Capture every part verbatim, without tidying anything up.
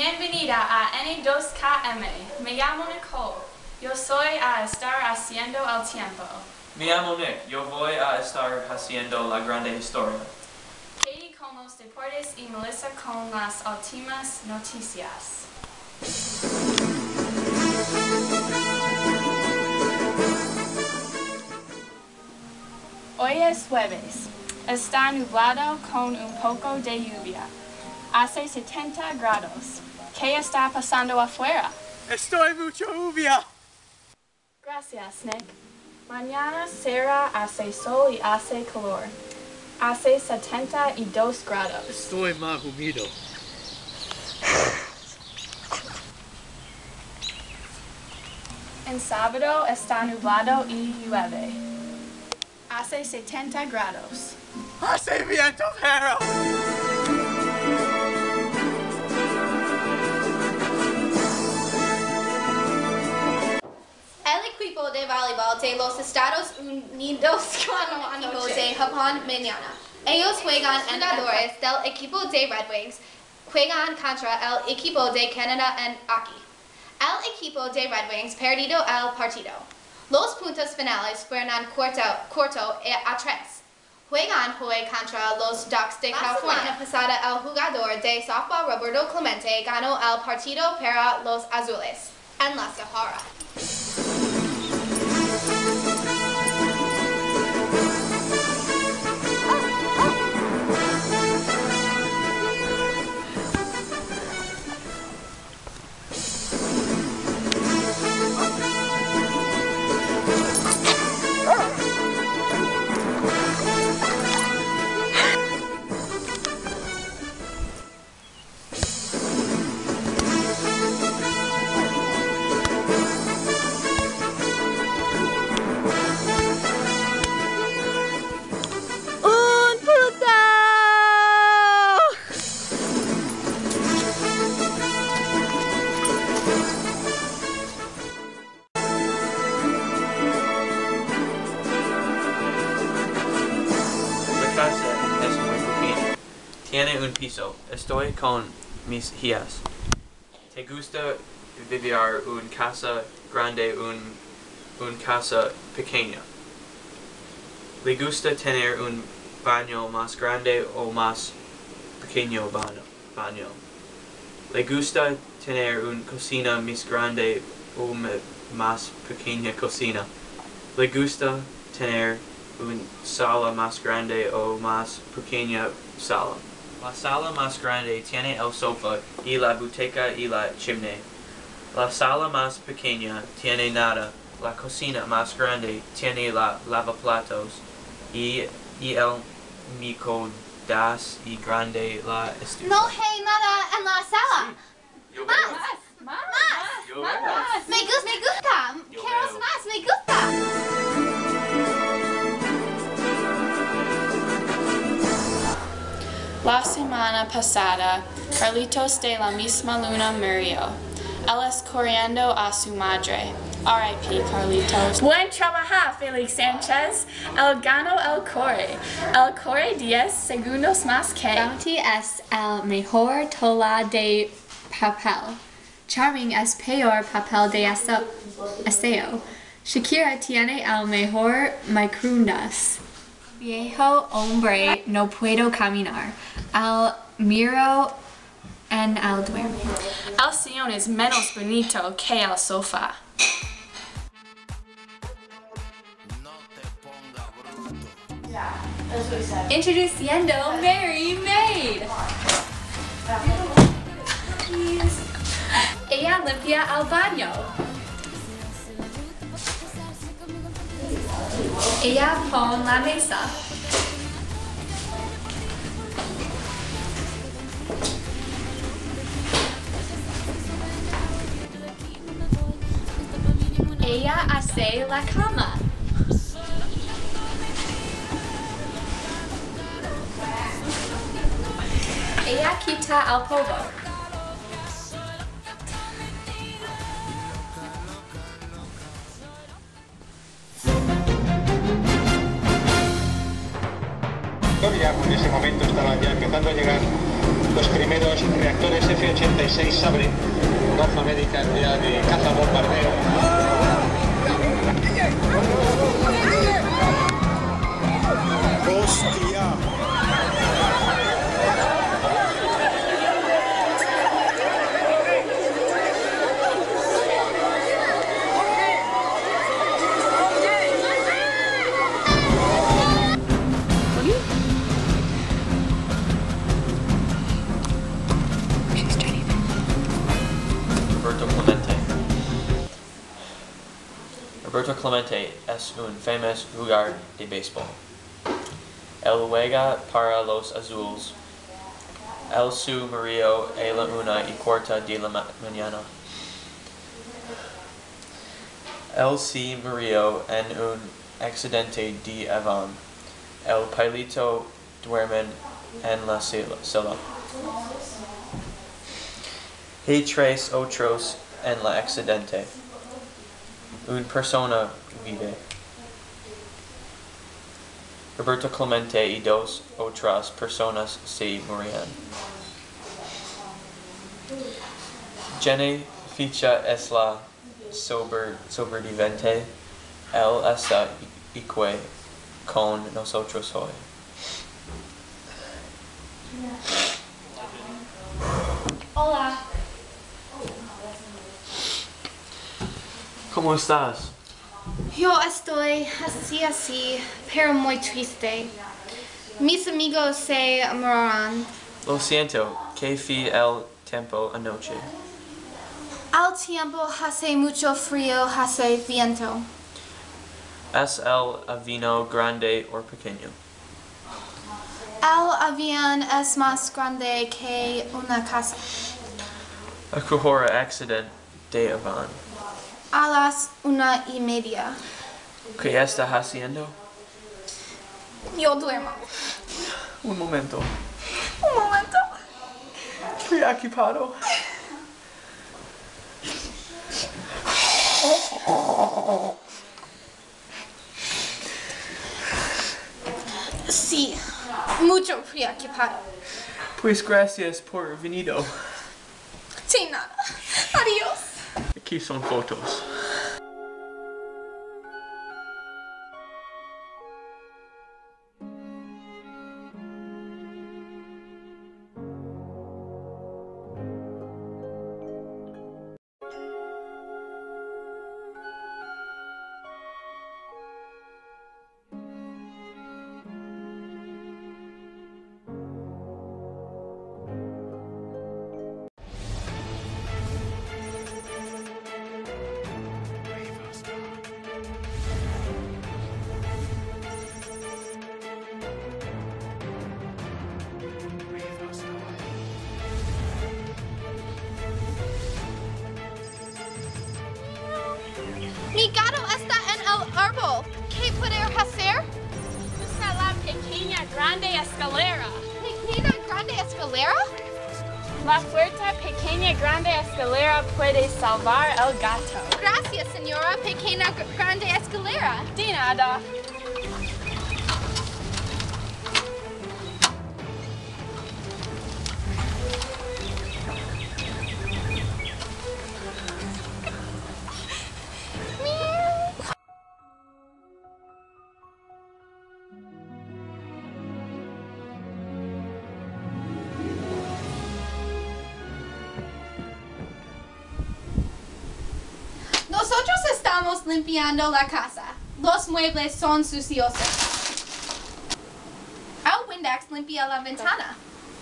Bienvenida a N dos K M. Me llamo Nicole. Yo soy a estar haciendo el tiempo. Me llamo Nick. Yo voy a estar haciendo la grande historia. Katie con los deportes y Melissa con las últimas noticias. Hoy es jueves. Está nublado con un poco de lluvia. Hace setenta grados. ¿Qué está pasando afuera? Estoy mucho lluvia. Gracias, Nick. Mañana será hace sol y hace calor. Hace setenta y dos grados. Estoy más humilde. En sábado está nublado y llueve. Hace setenta grados. Hace viento, pero... El equipo de voleibol de los Estados Unidos ganó el equipo de Japón mañana. Ellos juegan en jugadores del equipo de Red Wings, juegan contra el equipo de Canadá en hockey. El equipo de Red Wings perdió el partido. Los puntos finales fueron corto, corto a tres. Juegan hoy contra los Ducks de California. La semana pasada, el jugador de softball Roberto Clemente ganó el partido para los Azules en la Sahara. Es muy pequeña. Tiene un piso. Estoy con mis hijas. ¿Te gusta vivir en casa grande o un, un casa pequeña? ¿Le gusta tener un baño más grande o más pequeño baño? baño? ¿Le gusta tener una cocina más grande o más pequeña cocina? ¿Le gusta tener una sala más grande o más pequeña sala? La sala más grande tiene el sofá y la butaca y la chimenea. La sala más pequeña tiene nada. La cocina más grande tiene la lavaplatos y, y el microondas y grande la estufa. No hay nada en la sala. Sí. Más, más, más, Yo más. más. Me gusta, me gusta. Yo Quiero veo. más, me gusta. La semana pasada, Carlitos de la misma luna murió. Él es corriendo a su madre. R I P Carlitos. Buen trabajo, Felix Sánchez. Él ganó el core. El core diez segundos más que. Bounty es el mejor tola de papel. Charming es peor papel de aseo. Shakira tiene el mejor microondas. Viejo hombre, no puedo caminar. Al miro en el duerme. El sillón es menos bonito que el sofá. Introduciendo Mary Maid. Ella limpia el baño. Ella pone la mesa. Ella hace la cama. Ella quita el polvo. Ya en ese momento estaba ya empezando a llegar los primeros reactores F ochenta y seis Sabre, Norteamérica de caza bombardeo. ¡Hostia! Roberto Clemente. Roberto Clemente es un famoso jugador de béisbol. Él juega para los Azules. El su murió a la una y cuarta de la ma mañana. Él se murió en un accidente de avión. El piloto duerme en la sala. Hay tres otros en el accidente. Una persona vive. Roberto Clemente y dos otras personas se murieron. Jenny ficha es la sober, sobreviviente. Él está aquí con nosotros hoy. Hola. ¿Cómo estás? Yo estoy así así, pero muy triste. Mis amigos se morirán. Lo siento, que fue el tiempo anoche. Al tiempo hace mucho frío, hace viento. ¿Es el avión grande o pequeño? El avión es más grande que una casa. ¿A qué hora accidente de avión? A las una y media. ¿Qué está haciendo? Yo duermo. Un momento. Un momento. Preocupado. Sí, mucho preocupado. Pues gracias por venido. Sin nada. Adiós. Aquí son fotos. Mi gato está en el árbol. ¿Qué puedo hacer? Usa la pequeña grande escalera. ¿Pequeña grande escalera? La fuerte pequeña grande escalera puede salvar el gato. Gracias, señora. Pequeña grande escalera. De nada. Nosotros estamos limpiando la casa. Los muebles son suciosos. El Windex limpia la ventana.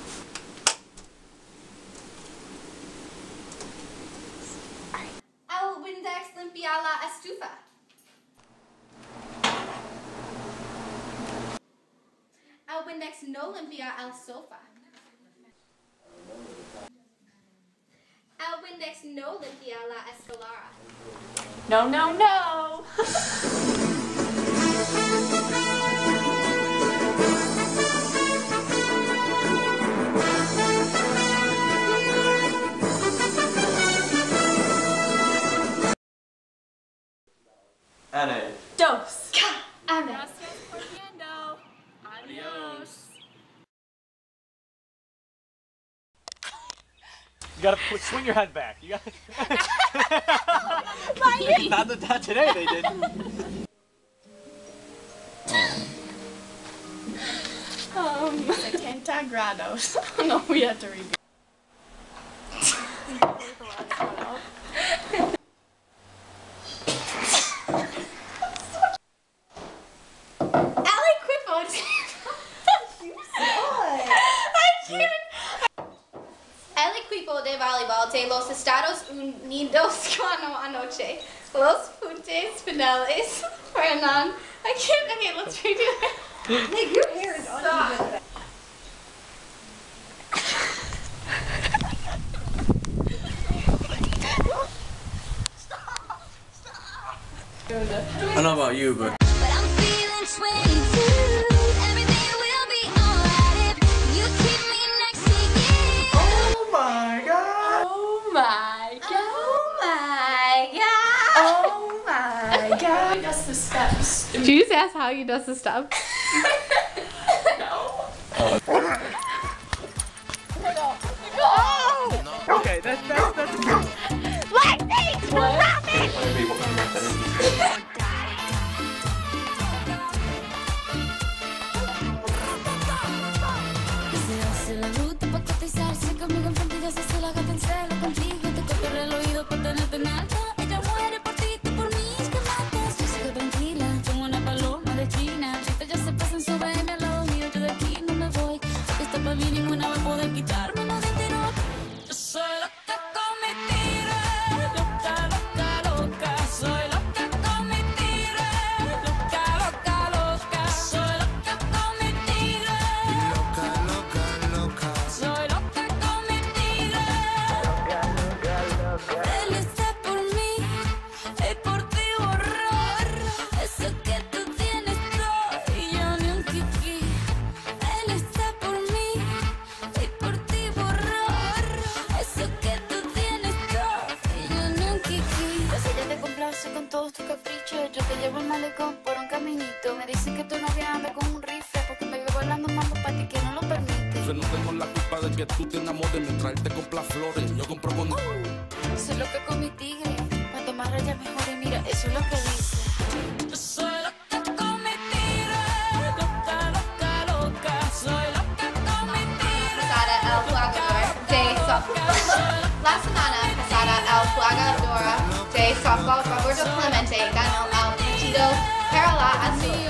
El Windex limpia la estufa. El Windex no limpia el sofá. El Windex no limpia la escalera. No, no, no. Ana. Dos. Amen. Gracias por viendo. Adiós. You gotta put, swing your head back. You gotta. not, the, not today they didn't. Um, setenta grados. No, we have to read. El equipo de voleibol de los Estados Unidos ganó anoche. Los puntos finales fueron. I can't. Okay, let's redo it. Nick, your hair is uneven. I don't know about you, but. But I'm feeling twenty-two. Everything will be alright if you keep me next to you. Oh my god! Oh my god. Oh my god. Oh my god. That's the steps. Did you just ask how he does the stuff? No. Okay, that's that's that's. Lexi! Stop it! Conmigo enfrente ya se hace la gata en celo contigo. Te corto el oído por tenerte en alta. Ella muere por ti, tú por mí, es que matas. Yo sigo tranquila, como una paloma de China. Chicas ya se pasan sobre mí al lado mío. Yo de aquí no me voy. Sé que está para mí, ninguna va a poder quitarme lo de tiro. Yo soy loca con mi tira. Loca, loca, loca. Soy loca con mi tira. Loca, loca, loca. Soy loca con mi tira. Loca, loca, loca. Soy loca. Él está por mí, y por ti borrar eso que tú tienes todo y yo ni un kiki. Él está por mí, y por ti borrar eso que tú tienes todo y yo ni un kiki. Yo sé ya te complace con todos tus caprichos. Yo te llevo el malecón por un caminito. Me dicen que tu novia anda con un rifle porque me veo bailando mambo para ti que no lo permite. Yo no tengo la culpa de que tú te enamores mientras él te compra flores. Yo compro con... Soy loca con mi tigre, para tomar ella mejor y mira, eso es lo que dice. Yo soy loca con mi tigre, loca, loca, loca. Soy loca con mi tigre. Pasada el jugador de softball. La semana pasada el jugador de softball Roberto Clemente ganó el partido para la azul.